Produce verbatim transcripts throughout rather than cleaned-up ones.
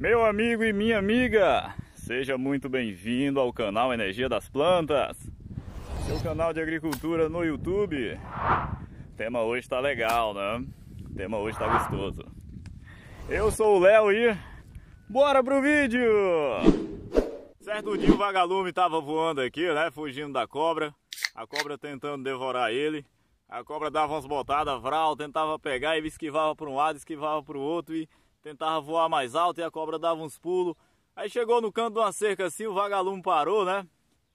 Meu amigo e minha amiga, seja muito bem-vindo ao canal Energia das Plantas, seu canal de agricultura no YouTube. O tema hoje tá legal, né? O tema hoje tá gostoso. Eu sou o Léo e bora pro vídeo! Certo dia o vagalume tava voando aqui, né? Fugindo da cobra, a cobra tentando devorar ele. A cobra dava umas botadas, vral, tentava pegar, ele esquivava para um lado, esquivava para o outro e tentava voar mais alto e a cobra dava uns pulos. Aí chegou no canto de uma cerca assim, o vagalume parou, né?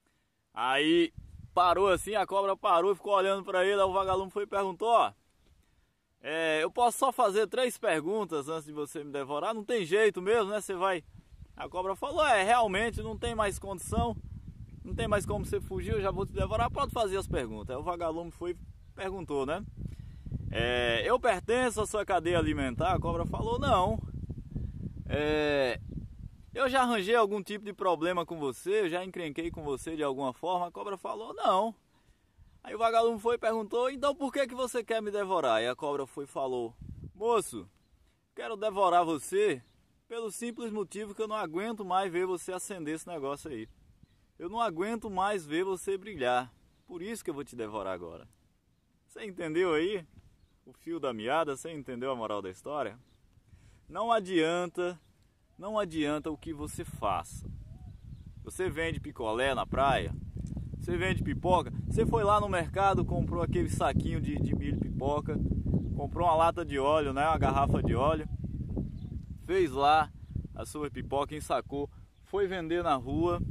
Aí parou assim, a cobra parou e ficou olhando para ele. Aí o vagalume foi e perguntou: ó, é, eu posso só fazer três perguntas antes de você me devorar? Não tem jeito mesmo, né? Você vai... A cobra falou: é, realmente não tem mais condição, não tem mais como você fugir, eu já vou te devorar, pode fazer as perguntas. Aí o vagalume foi perguntou, né? É, eu pertenço à sua cadeia alimentar? A cobra falou: não. É, eu já arranjei algum tipo de problema com você? Eu já encrenquei com você de alguma forma? A cobra falou: não. Aí o vagalume foi e perguntou: então por que que você quer me devorar? E a cobra foi e falou: moço, quero devorar você pelo simples motivo que eu não aguento mais ver você acender esse negócio aí. Eu não aguento mais ver você brilhar. Por isso que eu vou te devorar agora. Você entendeu aí o fio da meada? Você entendeu a moral da história? Não adianta, não adianta o que você faça. Você vende picolé na praia, você vende pipoca, você foi lá no mercado, comprou aquele saquinho de, de milho pipoca, comprou uma lata de óleo, né, uma garrafa de óleo, fez lá a sua pipoca, ensacou, foi vender na rua,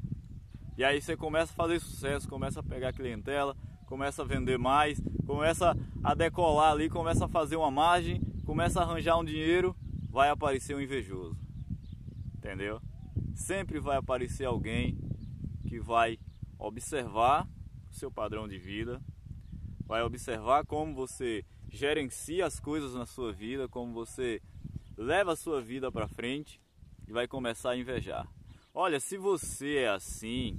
e aí você começa a fazer sucesso, começa a pegar clientela, começa a vender mais, começa a decolar ali, começa a fazer uma margem, começa a arranjar um dinheiro, vai aparecer um invejoso, entendeu? Sempre vai aparecer alguém que vai observar o seu padrão de vida, vai observar como você gerencia as coisas na sua vida, como você leva a sua vida para frente e vai começar a invejar. Olha, se você é assim,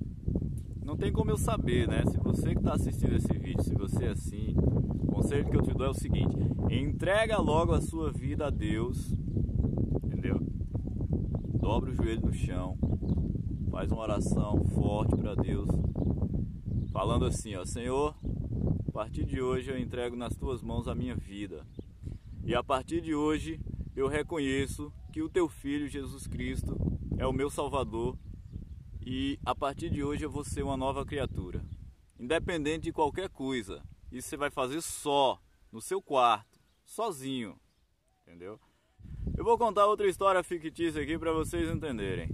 não tem como eu saber, né? Se você que está assistindo esse vídeo, se você é assim, o conselho que eu te dou é o seguinte: entrega logo a sua vida a Deus, entendeu? Dobra o joelho no chão, faz uma oração forte para Deus, falando assim, ó: Senhor, a partir de hoje eu entrego nas tuas mãos a minha vida. E a partir de hoje eu reconheço que o teu Filho Jesus Cristo é o meu Salvador. E a partir de hoje eu vou ser uma nova criatura, independente de qualquer coisa. Isso você vai fazer só, no seu quarto, sozinho, entendeu? Eu vou contar outra história fictícia aqui para vocês entenderem.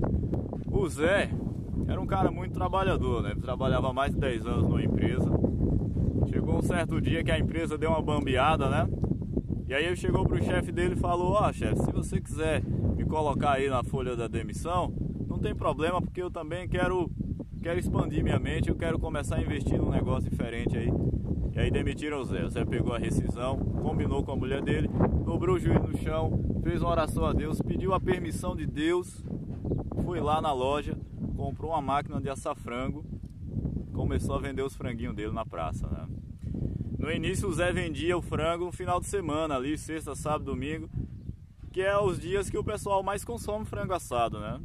O Zé era um cara muito trabalhador, né? Ele trabalhava mais de dez anos numa empresa. Chegou um certo dia que a empresa deu uma bambeada, né? E aí ele chegou pro chefe dele e falou: ó, chefe, se você quiser me colocar aí na folha da demissão, não tem problema, porque eu também quero, quero expandir minha mente, eu quero começar a investir num negócio diferente aí. E aí demitiram o Zé. O Zé pegou a rescisão, combinou com a mulher dele, dobrou o joelho no chão, fez uma oração a Deus, pediu a permissão de Deus, foi lá na loja, comprou uma máquina de assar frango, começou a vender os franguinhos dele na praça, né? No início o Zé vendia o frango no final de semana ali, sexta, sábado, domingo, que é os dias que o pessoal mais consome frango assado, né?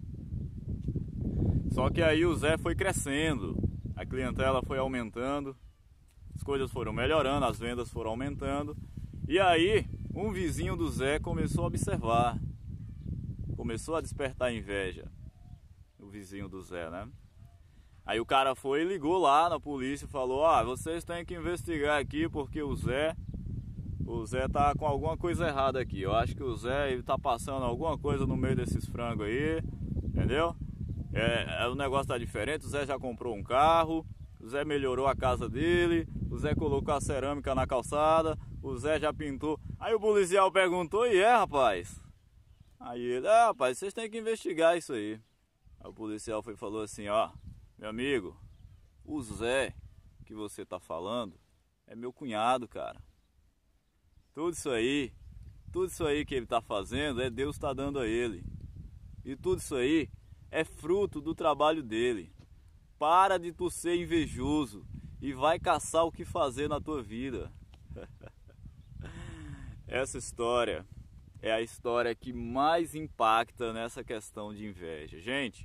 Só que aí o Zé foi crescendo, a clientela foi aumentando, as coisas foram melhorando, as vendas foram aumentando. E aí um vizinho do Zé começou a observar, começou a despertar inveja, o vizinho do Zé, né? Aí o cara foi e ligou lá na polícia e falou: ah, vocês têm que investigar aqui porque o Zé, o Zé tá com alguma coisa errada aqui. Eu acho que o Zé ele tá passando alguma coisa no meio desses frangos aí, entendeu? É, o negócio tá diferente, o Zé já comprou um carro, o Zé melhorou a casa dele, o Zé colocou a cerâmica na calçada, o Zé já pintou. Aí o policial perguntou: e é, rapaz? Aí ele: é, rapaz, vocês têm que investigar isso aí. Aí o policial foi e falou assim: ó, meu amigo, o Zé que você tá falando é meu cunhado, cara. Tudo isso aí, tudo isso aí que ele tá fazendo é Deus tá dando a ele. E tudo isso aí é fruto do trabalho dele. Para de tu ser invejoso e vai caçar o que fazer na tua vida. Essa história é a história que mais impacta nessa questão de inveja. Gente,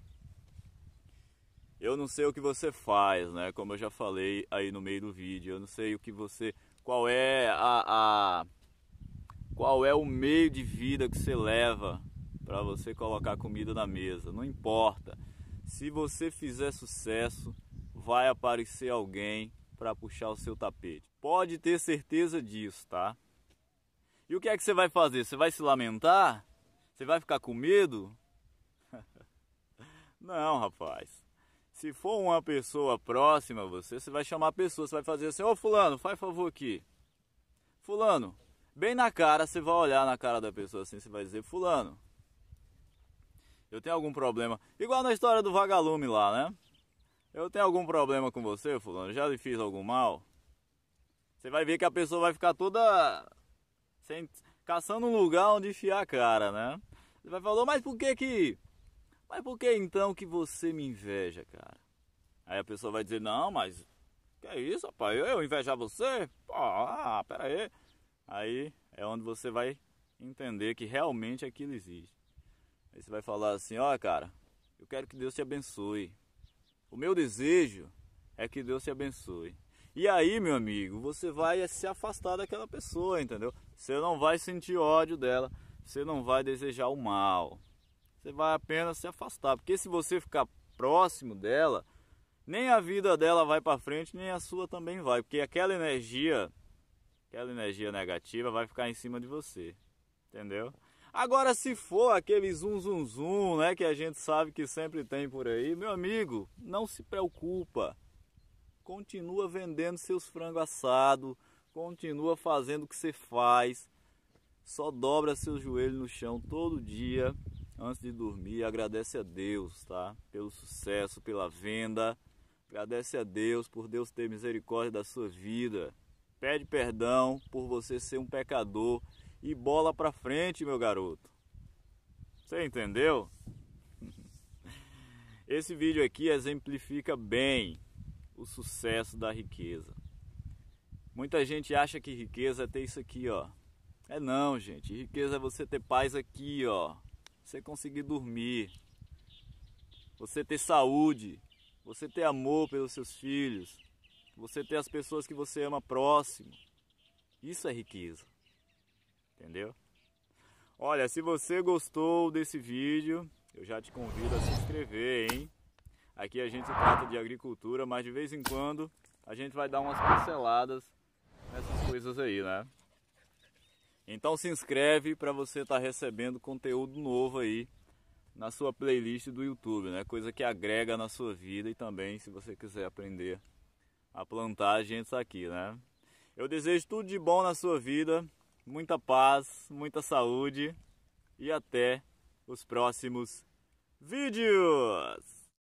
eu não sei o que você faz, né? Como eu já falei aí no meio do vídeo, eu não sei o que você, qual é a, a qual é o meio de vida que você leva para você colocar comida na mesa. Não importa. Se você fizer sucesso, vai aparecer alguém para puxar o seu tapete. Pode ter certeza disso, tá? E o que é que você vai fazer? Você vai se lamentar? Você vai ficar com medo? Não, rapaz. Se for uma pessoa próxima a você, você vai chamar a pessoa, você vai fazer assim: ô fulano, faz favor aqui. Fulano, bem na cara, você vai olhar na cara da pessoa assim, você vai dizer: fulano, eu tenho algum problema. Igual na história do vagalume lá, né? Eu tenho algum problema com você, fulano? Já lhe fiz algum mal? Você vai ver que a pessoa vai ficar toda... Sem... caçando um lugar onde enfiar a cara, né? Você vai falar: mas por que que... Mas por que então que você me inveja, cara? Aí a pessoa vai dizer: não, mas... Que é isso, rapaz? Eu invejar você? Pô, ah, pera aí. Aí é onde você vai entender que realmente aquilo existe. Aí você vai falar assim: ó, cara, eu quero que Deus te abençoe. O meu desejo é que Deus te abençoe. E aí, meu amigo, você vai se afastar daquela pessoa, entendeu? Você não vai sentir ódio dela, você não vai desejar o mal. Você vai apenas se afastar, porque se você ficar próximo dela, nem a vida dela vai para frente, nem a sua também vai, porque aquela energia, aquela energia negativa vai ficar em cima de você, entendeu? Agora, se for aquele zum zum zum, né, que a gente sabe que sempre tem por aí, meu amigo, não se preocupa. Continua vendendo seus frangos assados, continua fazendo o que você faz. Só dobra seus joelhos no chão todo dia antes de dormir. Agradece a Deus, tá? Pelo sucesso, pela venda. Agradece a Deus por Deus ter misericórdia da sua vida. Pede perdão por você ser um pecador e bola pra frente, meu garoto. Você entendeu? Esse vídeo aqui exemplifica bem o sucesso da riqueza. Muita gente acha que riqueza é ter isso aqui, ó. É não, gente. Riqueza é você ter paz aqui, ó. Você conseguir dormir. Você ter saúde. Você ter amor pelos seus filhos. Você ter as pessoas que você ama próximo. Isso é riqueza. Entendeu? Olha, se você gostou desse vídeo, eu já te convido a se inscrever, hein? Aqui a gente trata de agricultura, mas de vez em quando a gente vai dar umas pinceladas nessas coisas aí, né? Então se inscreve para você estar recebendo conteúdo novo aí na sua playlist do YouTube, né? Coisa que agrega na sua vida, e também se você quiser aprender a plantar, a gente está aqui, né? Eu desejo tudo de bom na sua vida, muita paz, muita saúde, e até os próximos vídeos!